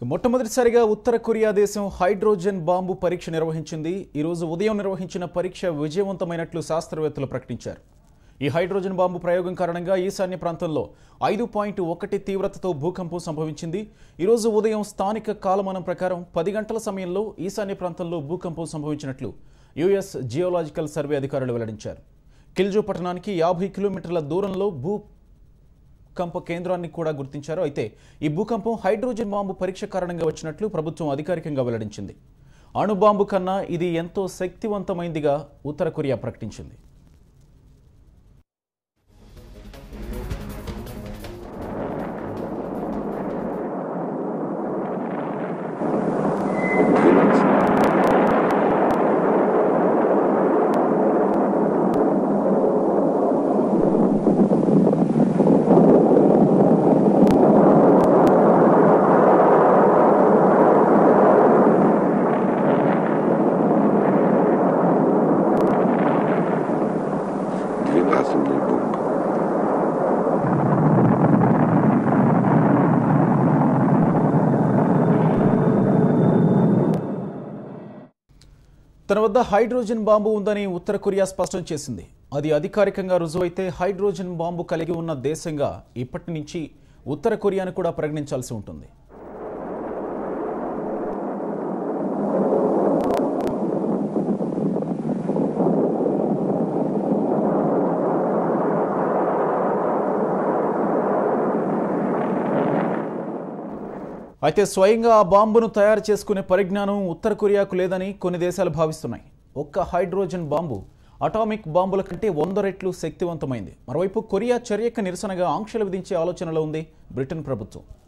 మొట్టమొదటిసారిగా ఉత్తర కొరియా దేశం హైడ్రోజన్ బాంబు పరీక్ష నిర్వహించింది. ఈ రోజు ఉదయం నిర్వహించిన పరీక్ష విజయవంతమైనట్లు శాస్త్రవేత్తలు ప్రకటించారు. ఈ హైడ్రోజన్ బాంబు ప్రయోగం కారణంగా ఈశాన్య ప్రాంతంలో 5.1 తీవ్రతతో భూకంపం సంభవించింది. ఈ రోజు ఉదయం స్థానిక కాలమానం ప్రకారం 10 గంటల సమయంలో ఈశాన్య ప్రాంతంలో భూకంపం సంభవించినట్లు యుఎస్ జియోలాజికల్ సర్వే అధికారులు వెల్లడించారు. కిల్జు పట్టణానికి 50 కిలోమీటర్ల దూరంలో భూకంప కేంద్రాన్ని కూడా గుర్తించారు. అయితే ఈ భూకంపం హైడ్రోజన్ బాంబు పరీక్ష కారణంగా వచ్చినట్లు ప్రభుత్వం అధికారికంగా వెల్లడించింది. అణుబాంబు కన్నా ఇది ఎంతో శక్తివంతమైందిగా ఉత్తర కొరియా ప్రకటించింది. తన వద్ద హైడ్రోజన్ బాంబు ఉందని ఉత్తర కొరియా స్పష్టం చేసింది. అది అధికారికంగా రుజువైతే హైడ్రోజన్ బాంబు కలిగి ఉన్న దేశంగా ఇప్పటి నుంచి ఉత్తర కొరియాను కూడా పరిగణించాల్సి ఉంటుంది. అయితే స్వయంగా ఆ బాంబును తయారు చేసుకునే పరిజ్ఞానం ఉత్తర కొరియాకు లేదని కొన్ని దేశాలు భావిస్తున్నాయి. ఒక్క హైడ్రోజన్ బాంబు అటామిక్ బాంబుల కంటే 100 రెట్లు శక్తివంతమైంది. మరోవైపు కొరియా చర్యకు నిరసనగా ఆంక్షలు విధించే ఆలోచనలో ఉంది బ్రిటన్ ప్రభుత్వం.